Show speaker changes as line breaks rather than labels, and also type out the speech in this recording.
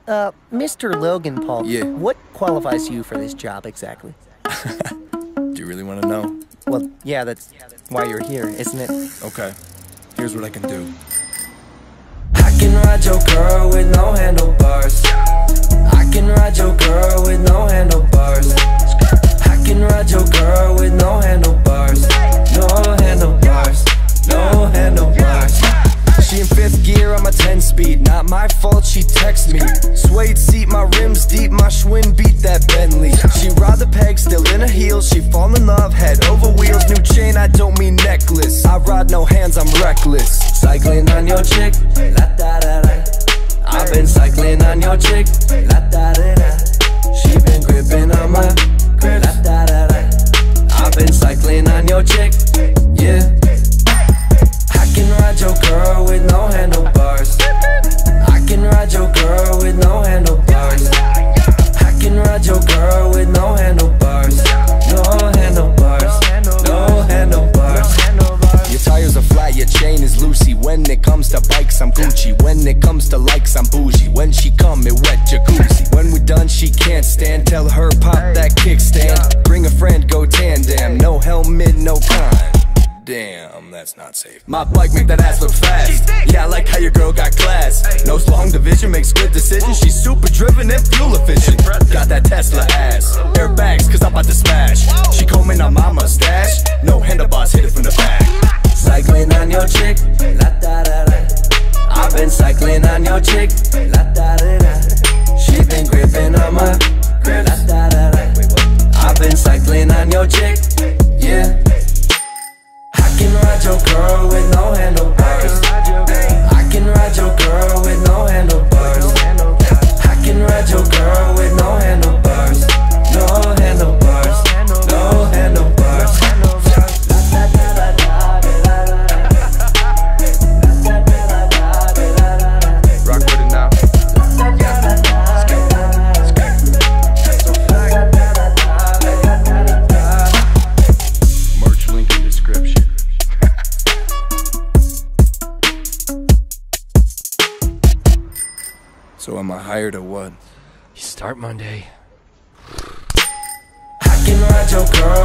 Mr. Logan Paul.
Yeah.
What qualifies you for this job exactly?
Do you really want to know?
Well, yeah, that's why you're here, isn't it?
Okay. Here's what I can do.
I can ride your girl with no handlebars. I can ride your girl with no handlebars. I can ride your girl with no handlebars. No handlebars, no handlebars. She in 5th gear, I'm a 10-speed. Not my fault, she texts me. Suede seat, my rims deep, my Schwinn beat that Bentley. She ride the peg, still in her heels. She fall in love, head over wheels. New chain, I don't mean necklace. I ride no hands, I'm reckless. Cycling on your chick, la da da da. I've been cycling on your chick, la da da da. She been gripping on my grip, la da da da. I've been cycling on your chick, yeah. I can ride your girl with no handlebars. I can ride your girl with no handlebars. I can ride your girl with no handlebars. No handlebars, no handlebars. Your tires are flat, your chain is loosey. When it comes to bikes, I'm Gucci. When it comes to likes, I'm bougie. When she come, it wet jacuzzi. When we done, she can't stand. Tell her pop that kickstand. Bring a friend, go tandem. No helmet, no con. Damn, that's not safe. My bike make that ass look fast. Yeah, I like how your girl got class. No long division, makes good decisions. She's super driven and fuel efficient. Got that Tesla ass. Airbags, cause I'm about to smash. She combing on my mustache. No handlebars, hit it from the back. Cycling on your chick, la da da da. I've been cycling on your chick, la da da da. She been gripping on my grip, la da da da. I've been cycling on your chick, yeah. I can ride your girl with no handlebars. I can ride your girl with no handlebars. I can ride your girl with no handlebars. No handlebars, no handlebars. Rock with it now. Merch link in description.
So am I hired or what?
You start Monday.
I can ride your girl